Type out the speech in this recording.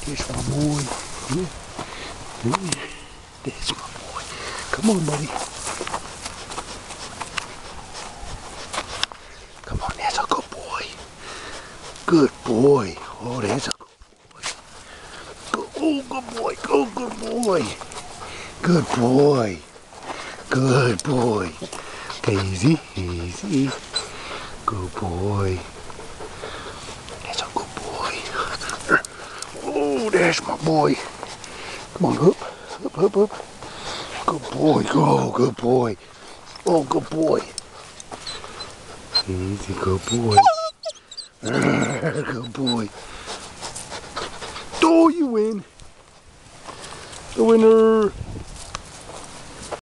There's my boy. There's my boy. Come on, buddy. Come on, there's a good boy. Good boy. Oh, there's a good boy. Oh, good boy. Oh, good boy. Good boy. Good boy. Easy, easy. Good boy. That's a good boy. Oh, there's my boy. Come on, up, up, up, up. Good boy, go, good boy. Oh, good boy. Easy, good boy. Good boy. Oh, you win. The winner.